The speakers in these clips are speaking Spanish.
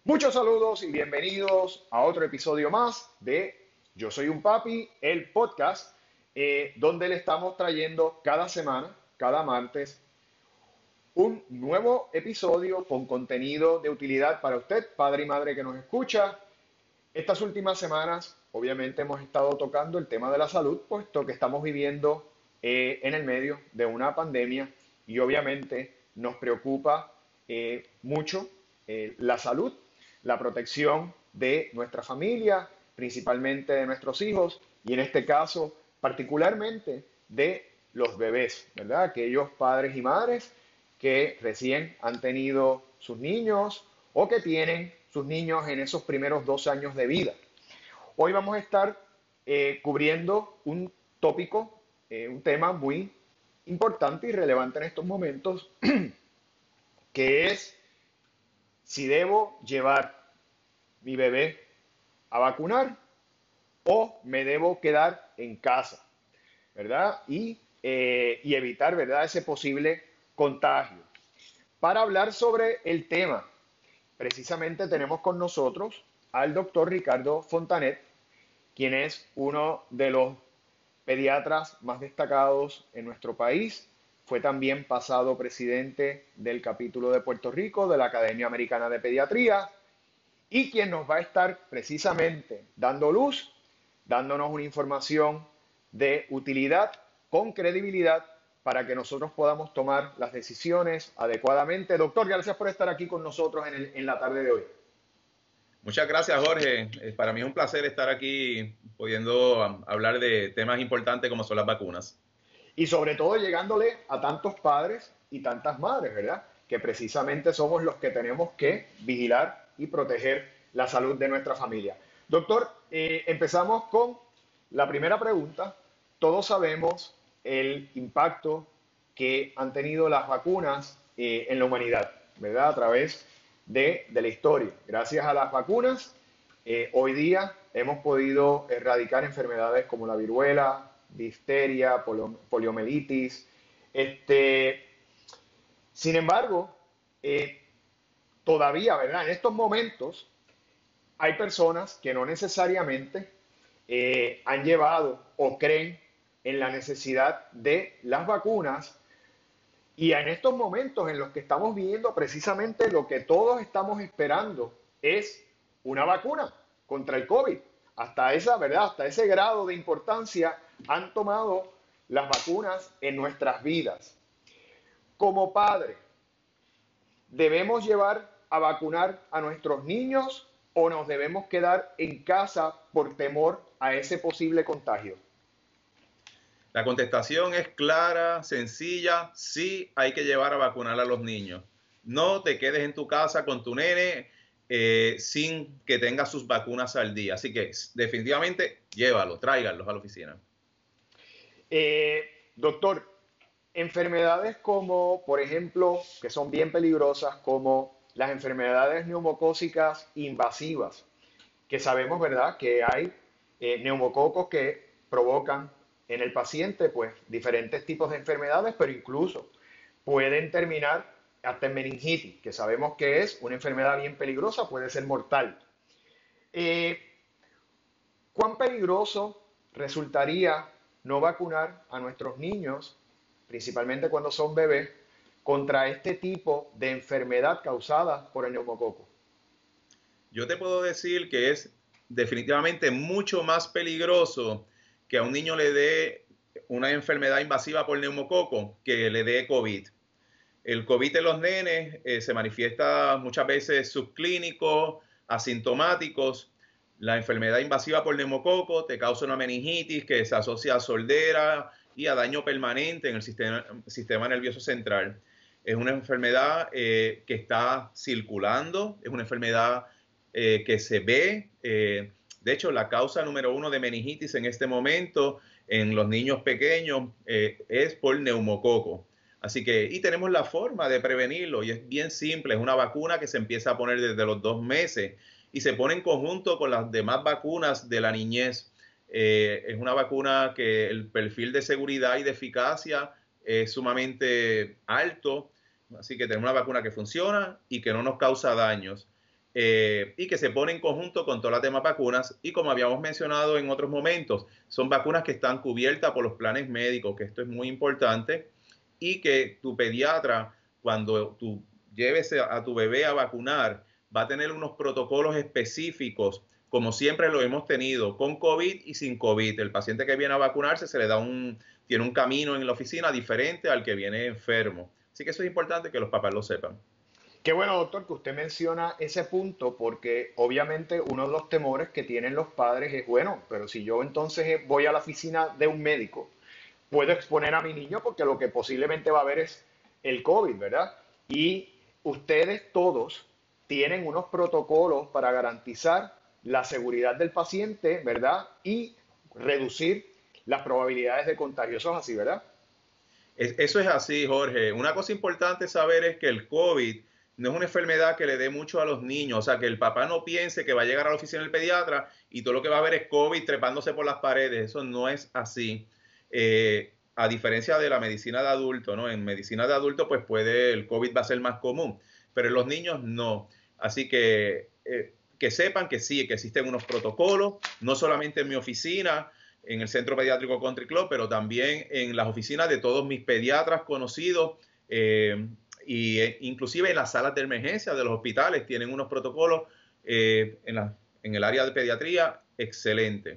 Muchos saludos y bienvenidos a otro episodio más de Yo Soy un Papi, el podcast, donde le estamos trayendo cada semana, cada martes, un nuevo episodio con contenido de utilidad para usted, padre y madre que nos escucha. Estas últimas semanas, obviamente, hemos estado tocando el tema de la salud, puesto que estamos viviendo en el medio de una pandemia y obviamente nos preocupa mucho la salud, la protección de nuestra familia, principalmente de nuestros hijos y en este caso particularmente de los bebés, ¿verdad? Aquellos padres y madres que recién han tenido sus niños o que tienen sus niños en esos primeros 2 años de vida. Hoy vamos a estar cubriendo un tópico, un tema muy importante y relevante en estos momentos, que es si debo llevar mi bebé a vacunar o me debo quedar en casa, ¿verdad? Y evitar, ¿verdad?, ese posible contagio. Para hablar sobre el tema, precisamente tenemos con nosotros al doctor Ricardo Fontanet, quien es uno de los pediatras más destacados en nuestro país. Fue también pasado presidente del capítulo de Puerto Rico de la Academia Americana de Pediatría y quien nos va a estar precisamente dando luz, dándonos una información de utilidad con credibilidad para que nosotros podamos tomar las decisiones adecuadamente. Doctor, gracias por estar aquí con nosotros en la tarde de hoy. Muchas gracias, Jorge. Para mí es un placer estar aquí pudiendo hablar de temas importantes como son las vacunas. Y sobre todo llegándole a tantos padres y tantas madres, ¿verdad? Que precisamente somos los que tenemos que vigilar y proteger la salud de nuestra familia. Doctor, empezamos con la primera pregunta. Todos sabemos el impacto que han tenido las vacunas en la humanidad, ¿verdad? A través de la historia. Gracias a las vacunas, hoy día hemos podido erradicar enfermedades como la viruela, difteria, poliomielitis. Este, Sin embargo, todavía, ¿verdad? En estos momentos hay personas que no necesariamente han llevado o creen en la necesidad de las vacunas y en estos momentos en los que estamos viviendo precisamente lo que todos estamos esperando es una vacuna contra el COVID. Hasta esa, ¿verdad? Hasta ese grado de importancia han tomado las vacunas en nuestras vidas. Como padre, ¿debemos llevar a vacunar a nuestros niños o nos debemos quedar en casa por temor a ese posible contagio? La contestación es clara, sencilla. Sí, hay que llevar a vacunar a los niños. No te quedes en tu casa con tu nene sin que tenga sus vacunas al día. Así que definitivamente llévalo, tráiganlos a la oficina. Doctor, enfermedades como, por ejemplo, que son bien peligrosas, como las enfermedades neumocócicas invasivas, que sabemos, ¿verdad?, que hay neumococos que provocan en el paciente, pues, diferentes tipos de enfermedades, pero incluso pueden terminar hasta en meningitis, que sabemos que es una enfermedad bien peligrosa, puede ser mortal. Eh, ¿Cuán peligroso resultaría no vacunar a nuestros niños, principalmente cuando son bebés, contra este tipo de enfermedad causada por el neumococo? Yo te puedo decir que es definitivamente mucho más peligroso que a un niño le dé una enfermedad invasiva por neumococo que le dé COVID. El COVID en los nenes se manifiesta muchas veces subclínico, asintomáticos. La enfermedad invasiva por neumococo te causa una meningitis que se asocia a sordera y a daño permanente en el sistema nervioso central. Es una enfermedad que está circulando, es una enfermedad que se ve. De hecho, la causa número 1 de meningitis en este momento en los niños pequeños es por neumococo. Así que, y tenemos la forma de prevenirlo y es bien simple, es una vacuna que se empieza a poner desde los 2 meses y se pone en conjunto con las demás vacunas de la niñez. Es una vacuna que el perfil de seguridad y de eficacia es sumamente alto, así que tenemos una vacuna que funciona y que no nos causa daños. y que se pone en conjunto con todas las demás vacunas. Y como habíamos mencionado en otros momentos, son vacunas que están cubiertas por los planes médicos, que esto es muy importante, y que tu pediatra, cuando tú lleves a tu bebé a vacunar, va a tener unos protocolos específicos, como siempre lo hemos tenido, con COVID y sin COVID. El paciente que viene a vacunarse se le da tiene un camino en la oficina diferente al que viene enfermo. Así que eso es importante que los papás lo sepan. Qué bueno, doctor, que usted menciona ese punto, porque obviamente uno de los temores que tienen los padres es, bueno, pero si yo entonces voy a la oficina de un médico, puedo exponer a mi niño porque lo que posiblemente va a haber es el COVID, ¿verdad? Y ustedes todos tienen unos protocolos para garantizar la seguridad del paciente, ¿verdad? Y reducir las probabilidades de contagio. Eso es así, ¿verdad? Eso es así, Jorge. Una cosa importante saber es que el COVID no es una enfermedad que le dé mucho a los niños. O sea, que el papá no piense que va a llegar a la oficina del pediatra y todo lo que va a ver es COVID trepándose por las paredes. Eso no es así. A diferencia de la medicina de adulto, ¿no? En medicina de adulto, pues el COVID va a ser más común, pero en los niños no. Así que sepan que sí, que existen unos protocolos, no solamente en mi oficina, en el Centro Pediátrico Country Club, pero también en las oficinas de todos mis pediatras conocidos, inclusive en las salas de emergencia de los hospitales tienen unos protocolos en el área de pediatría excelente.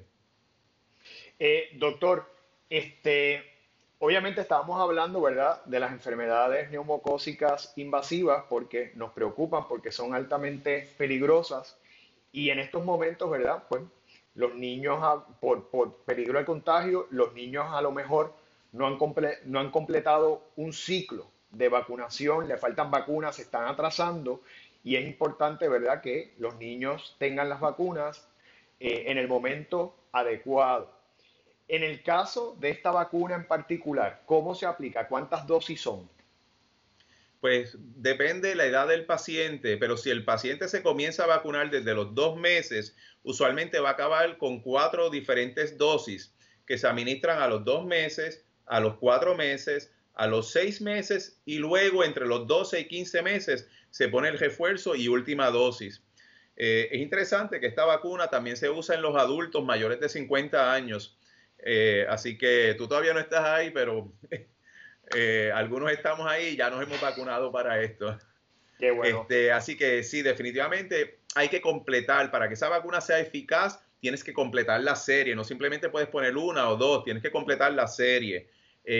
Doctor, este, obviamente estábamos hablando, ¿verdad?, de las enfermedades neumocócicas invasivas porque nos preocupan, porque son altamente peligrosas y en estos momentos, ¿verdad?, pues los niños, por peligro de contagio, los niños a lo mejor no han completado un ciclo de vacunación, le faltan vacunas, se están atrasando y es importante, ¿verdad?, que los niños tengan las vacunas en el momento adecuado. En el caso de esta vacuna en particular, ¿cómo se aplica? ¿Cuántas dosis son? Pues depende de la edad del paciente, pero si el paciente se comienza a vacunar desde los 2 meses, usualmente va a acabar con 4 diferentes dosis que se administran a los 2 meses, a los 4 meses, a los 6 meses y luego entre los 12 y 15 meses se pone el refuerzo y última dosis. Es interesante que esta vacuna también se usa en los adultos mayores de 50 años. Así que tú todavía no estás ahí, pero algunos estamos ahí y ya nos hemos vacunado para esto. Qué bueno. Así que sí, definitivamente hay que completar. Para que esa vacuna sea eficaz, tienes que completar la serie. No simplemente puedes poner una o dos, tienes que completar la serie.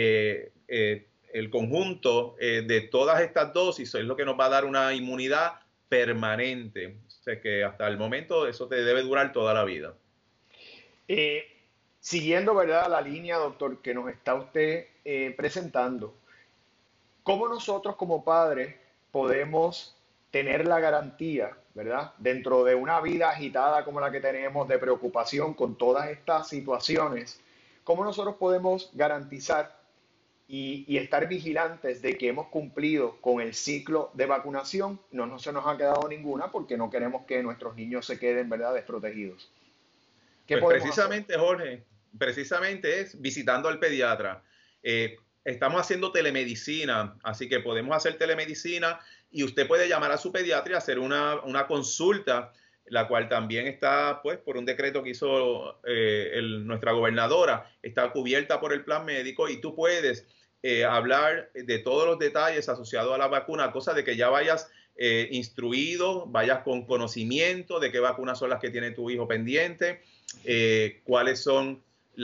El conjunto de todas estas dosis es lo que nos va a dar una inmunidad permanente. O sea que hasta el momento eso te debe durar toda la vida. Eh, Siguiendo, ¿verdad?, la línea, doctor, que nos está usted presentando, ¿cómo nosotros como padres podemos tener la garantía, ¿verdad?, dentro de una vida agitada como la que tenemos, de preocupación con todas estas situaciones, cómo nosotros podemos garantizar y estar vigilantes de que hemos cumplido con el ciclo de vacunación? No se nos ha quedado ninguna porque no queremos que nuestros niños se queden, ¿verdad?, desprotegidos. ¿Qué Pues podemos hacer? precisamente, Jorge, precisamente es visitando al pediatra. Estamos haciendo telemedicina, así que podemos hacer telemedicina y usted puede llamar a su pediatra y hacer una consulta, la cual también está, pues, por un decreto que hizo nuestra gobernadora, está cubierta por el plan médico y tú puedes hablar de todos los detalles asociados a la vacuna, cosa de que ya vayas instruido, vayas con conocimiento de qué vacunas son las que tiene tu hijo pendiente, cuáles son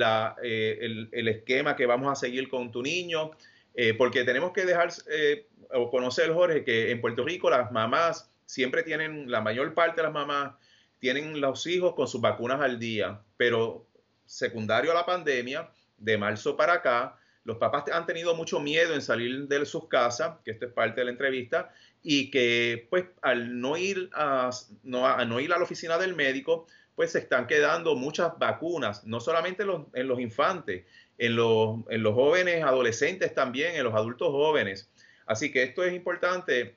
el esquema que vamos a seguir con tu niño, porque tenemos que dejar o conocer, Jorge, que en Puerto Rico las mamás siempre tienen, la mayor parte de las mamás tienen los hijos con sus vacunas al día, pero secundario a la pandemia, de marzo para acá, los papás han tenido mucho miedo en salir de sus casas, que esto es parte de la entrevista, y que pues al no ir no ir a la oficina del médico, pues se están quedando muchas vacunas, no solamente en los infantes, en los jóvenes adolescentes también, en los adultos jóvenes. Así que esto es importante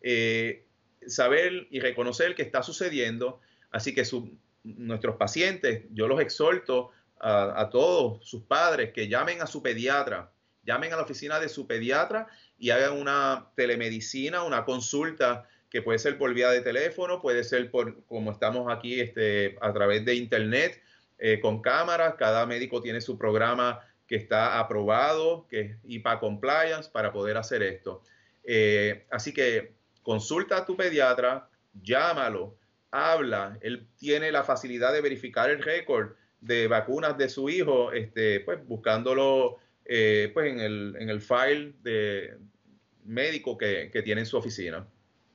saber y reconocer que está sucediendo. Así que nuestros pacientes, yo los exhorto a todos sus padres que llamen a su pediatra, llamen a la oficina de su pediatra y hagan una telemedicina, una consulta que puede ser por vía de teléfono, puede ser por, como estamos aquí, a través de internet, con cámaras. Cada médico tiene su programa que está aprobado, que es HIPAA Compliance, para poder hacer esto. Así que consulta a tu pediatra, llámalo, habla. Él tiene la facilidad de verificar el récord de vacunas de su hijo, pues buscándolo pues en el file de médico que tiene en su oficina.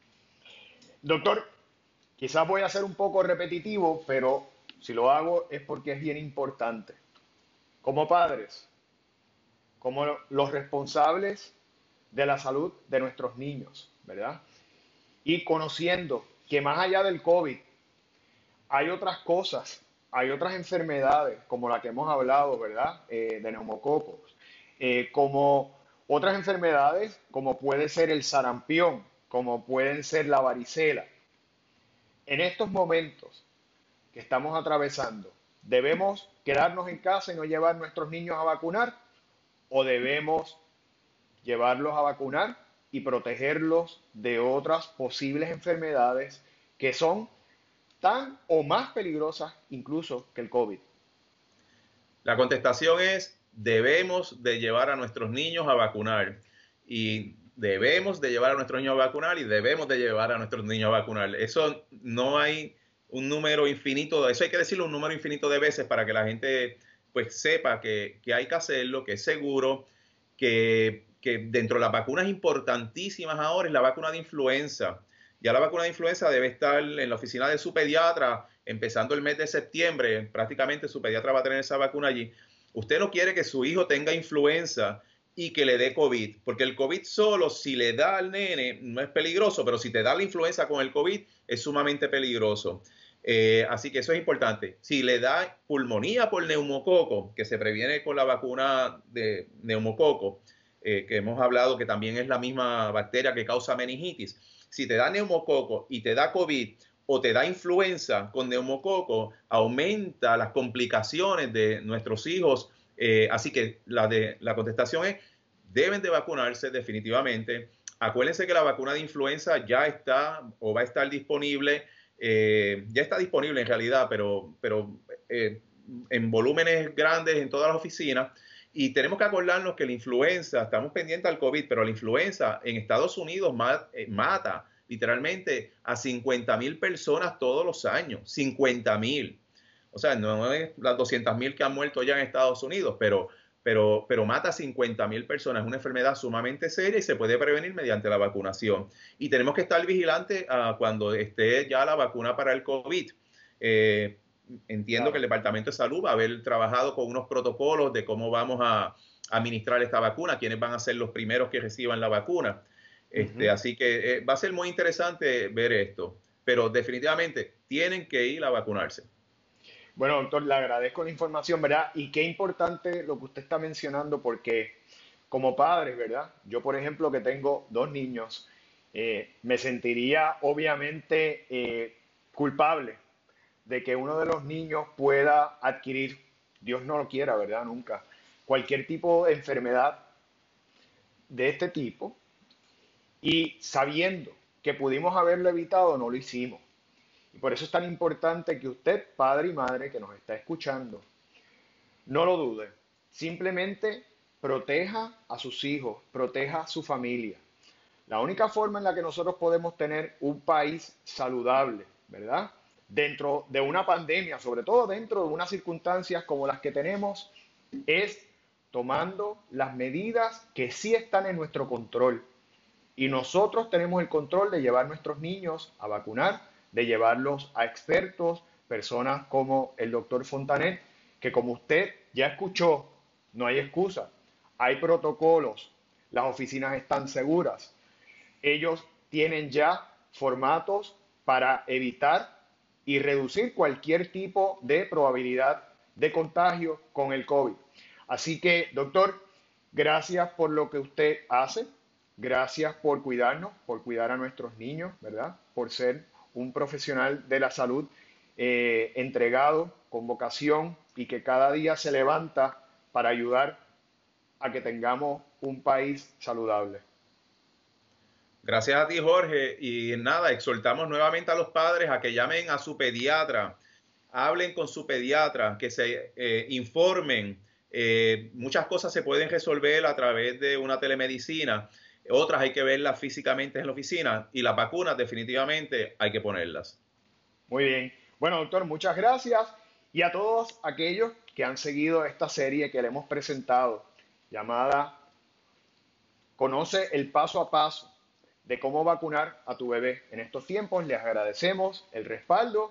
Doctor, quizás voy a ser un poco repetitivo, pero si lo hago es porque es bien importante. Como padres, como los responsables de la salud de nuestros niños, ¿verdad? Y conociendo que más allá del COVID hay otras cosas, hay otras enfermedades, como la que hemos hablado, ¿verdad? De neumococos, como otras enfermedades, como puede ser el sarampión, como pueden ser la varicela. En estos momentos que estamos atravesando, ¿debemos quedarnos en casa y no llevar a nuestros niños a vacunar? ¿O debemos llevarlos a vacunar y protegerlos de otras posibles enfermedades que son tan o más peligrosas incluso que el COVID? La contestación es, debemos de llevar a nuestros niños a vacunar. Y debemos de llevar a nuestros niños a vacunar y debemos de llevar a nuestros niños a vacunar. Eso no hay un número infinito, eso hay que decirlo un número infinito de veces para que la gente pues sepa que hay que hacerlo, que es seguro, que dentro de las vacunas importantísimas ahora es la vacuna de influenza. Ya la vacuna de influenza debe estar en la oficina de su pediatra empezando el mes de septiembre. Prácticamente su pediatra va a tener esa vacuna allí. Usted no quiere que su hijo tenga influenza y que le dé COVID, porque el COVID solo, si le da al nene, no es peligroso, pero si te da la influenza con el COVID, es sumamente peligroso. Así que eso es importante. Si le da pulmonía por neumococo, que se previene con la vacuna de neumococo, que hemos hablado que también es la misma bacteria que causa meningitis, si te da neumococo y te da COVID o te da influenza con neumococo, aumenta las complicaciones de nuestros hijos. Así que la contestación es, deben de vacunarse definitivamente. Acuérdense que la vacuna de influenza ya está o va a estar disponible, ya está disponible en realidad, pero en volúmenes grandes en todas las oficinas. Y tenemos que acordarnos que la influenza, estamos pendientes al COVID, pero la influenza en Estados Unidos mata literalmente a 50,000 personas todos los años. 50,000. O sea, no es las 200,000 que han muerto ya en Estados Unidos, pero mata a 50,000 personas. Es una enfermedad sumamente seria y se puede prevenir mediante la vacunación. Y tenemos que estar vigilantes cuando esté ya la vacuna para el COVID. Entiendo que el Claro. Departamento de Salud va a haber trabajado con unos protocolos de cómo vamos a administrar esta vacuna, quiénes van a ser los primeros que reciban la vacuna. Ujú. Así que va a ser muy interesante ver esto, pero definitivamente tienen que ir a vacunarse. Bueno, doctor, le agradezco la información, ¿verdad? Y qué importante lo que usted está mencionando, porque como padres, ¿verdad? Yo, por ejemplo, que tengo dos niños, me sentiría obviamente culpable de que uno de los niños pueda adquirir, Dios no lo quiera, ¿verdad? Nunca, cualquier tipo de enfermedad de este tipo y sabiendo que pudimos haberlo evitado, no lo hicimos. Y por eso es tan importante que usted, padre y madre que nos está escuchando, no lo dude. Simplemente proteja a sus hijos, proteja a su familia. La única forma en la que nosotros podemos tener un país saludable, ¿verdad? Dentro de una pandemia, sobre todo dentro de unas circunstancias como las que tenemos, es tomando las medidas que sí están en nuestro control. Y nosotros tenemos el control de llevar a nuestros niños a vacunar, de llevarlos a expertos, personas como el doctor Fontanet, que como usted ya escuchó, no hay excusa, hay protocolos, las oficinas están seguras, ellos tienen ya formatos para evitar y reducir cualquier tipo de probabilidad de contagio con el COVID. Así que, doctor, gracias por lo que usted hace, gracias por cuidarnos, por cuidar a nuestros niños, ¿verdad? Por ser un profesional de la salud entregado, con vocación y que cada día se levanta para ayudar a que tengamos un país saludable. Gracias a ti, Jorge. Y nada, exhortamos nuevamente a los padres a que llamen a su pediatra, hablen con su pediatra, que se informen. Muchas cosas se pueden resolver a través de una telemedicina, otras hay que verlas físicamente en la oficina y las vacunas definitivamente hay que ponerlas. Muy bien. Bueno, doctor, muchas gracias. Y a todos aquellos que han seguido esta serie que le hemos presentado, llamada Conoce el paso a paso de cómo vacunar a tu bebé en estos tiempos, les agradecemos el respaldo,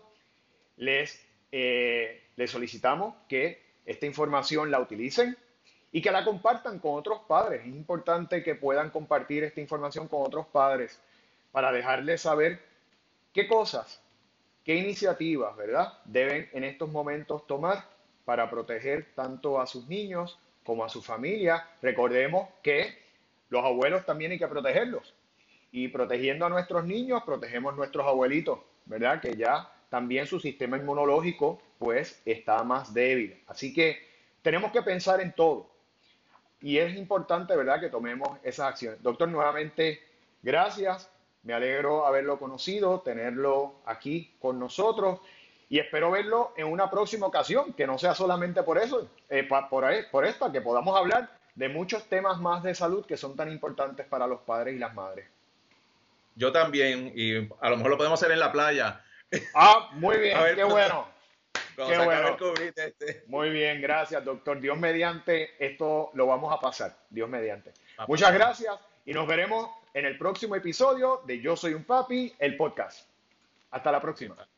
les solicitamos que esta información la utilicen y que la compartan con otros padres. Es importante que puedan compartir esta información con otros padres para dejarles saber qué cosas, qué iniciativas, ¿verdad?, deben en estos momentos tomar para proteger tanto a sus niños como a su familia. Recordemos que los abuelos también hay que protegerlos. Y protegiendo a nuestros niños, protegemos a nuestros abuelitos, ¿verdad? Que ya también su sistema inmunológico pues está más débil. Así que tenemos que pensar en todo. Y es importante, ¿verdad?, que tomemos esas acciones. Doctor, nuevamente, gracias. Me alegro haberlo conocido, tenerlo aquí con nosotros y espero verlo en una próxima ocasión, que no sea solamente por eso, por esta, que podamos hablar de muchos temas más de salud que son tan importantes para los padres y las madres. Yo también, y a lo mejor lo podemos hacer en la playa. Ah, muy A bien, ver qué bueno, cuando qué se acabe el bueno. COVID. Muy bien, gracias, doctor. Dios mediante, esto lo vamos a pasar. Dios mediante. Va a Muchas pasar. gracias y nos veremos en el próximo episodio de Yo Soy un Papi, el podcast. Hasta la próxima.